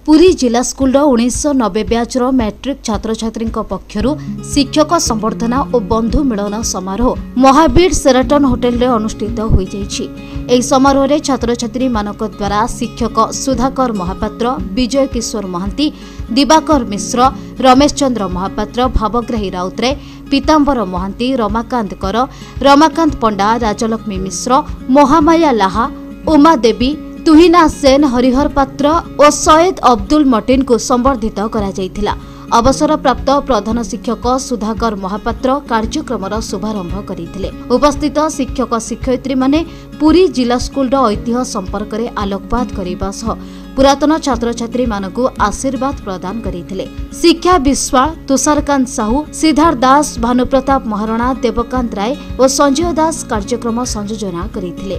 पुरी जिला school 1990 बैचर matric छात्र छात्री पक्षर शिक्षक संबर्धना और बंधु मिलन समारोह महावीर शेराटन होटेल रे अनुष्ठित हो समारोह रे छात्र छात्री मानक द्वारा शिक्षक सुधाकर महापात्र, विजय किशोर महांती, दिवाकर मिश्र, रमेश चंद्र महापात्र, भावग्राही राउतराय, पीतांबर महांती, रमाकांत कर, रमाकांत पंडा, राजलक्ष्मी मिश्र, महामाया लाहा, उमा देवी, तुहिना सेन, हरिहर पात्र और सैयद अब्दुल मटिन को संबर्धित करा जायथिला। अवसर प्राप्त प्रधान शिक्षक सुधाकर महापात्र कार्यक्रम शुभारंभ करथिले। उपस्थित शिक्षक शिक्षयित्री माने पुरी जिला स्कूल ऐतिह्य संपर्क में आलोकपात करने सह पुरातन छात्र छात्री मानकु आशीर्वाद प्रदान करथिले। शिक्षा विश्वाल, तुषारकांत साहू, सिद्धार्थ दास, भानुप्रताप महाराणा, देवकांत राय और संजय दास कार्यक्रम संयोजना करथिले।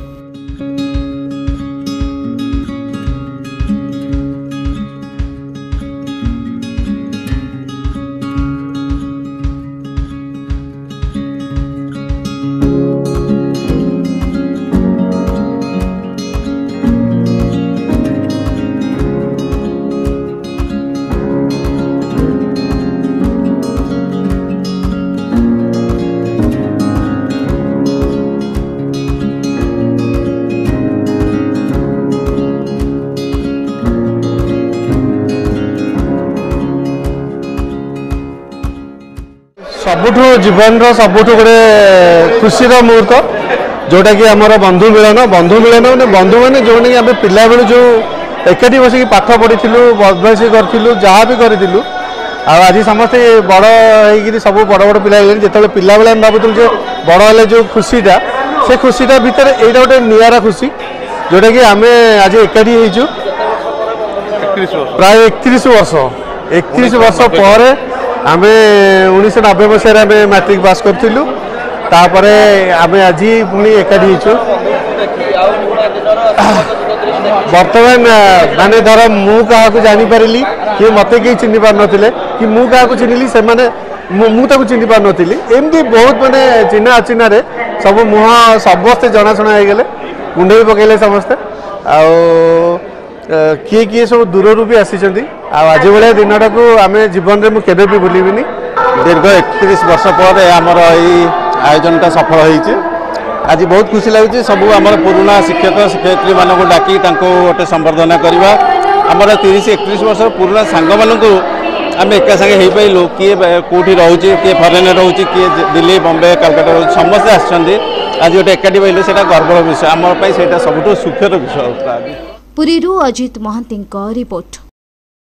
सबुठु जीवन सबुठु गोटे खुशी मुहूर्त जोटा कि आमर बंधु मिलन मैंने बंधु मैंने जो आम पिला बेलू जो एकाठी बस पाठ पढ़ी बदमाशी करूँ जहाँ भी करूँ आज समस्ते बड़ हो सब बड़ बड़ पिला जो पिला बेले भावुलु जो बड़ हेल्ले जो खुशीटा से खुशीटा भितर यहाँ गोटे निरा खुशी जोटा कि आम आज एकाठी हो प्राय 31 वर्ष पर आम 1990 मसीह मैट्रिक पास करूँ आम आज पुणी एकाठी बर्तमान माने धर मु क्या जानीपारि कि मत कहीं चिन्ह पार ना कि मु क्या चिन्हली से मुझे चिन्ह पार नी एमती बहुत माने चिन्ह अचिन्ह सब मुह समस्ते जनाशुना हो गले मुंडे पकड़े समस्ते किए किए सब दूर भी आसी आज भाया दिनटा को आम जीवन में मुझे भी भूलि दीर्घ 31 वर्ष पर आमर आयोजनटा सफल हो आज बहुत खुशी लगे सब आम पुराना शिक्षक शिक्षयित्री मानक डाकी गोटे संबर्धना करवा आमर 30-31 वर्ष पुराना सांग मानक आम एका सागे हो पाइलु किए कौटी रोचे किए फरेन रोचे किए दिल्ली बम्बे कलकाता रोचे समस्ते आसछन्ति आज गोटे एकाठी पाइलु सेटा गर्वर विषय आम सबुठ सुखर विषय। पुरीरू अजित महांती रिपोर्ट।